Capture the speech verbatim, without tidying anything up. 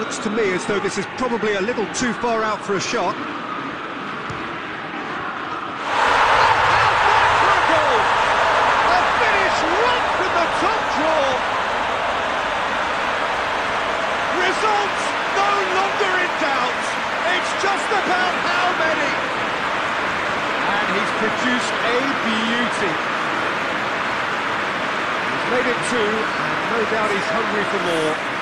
looks to me as though this is probably a little too far out for a shot. Results no longer in doubt. It's just about how many. And he's produced a beauty. He's made it two, and no doubt he's hungry for more.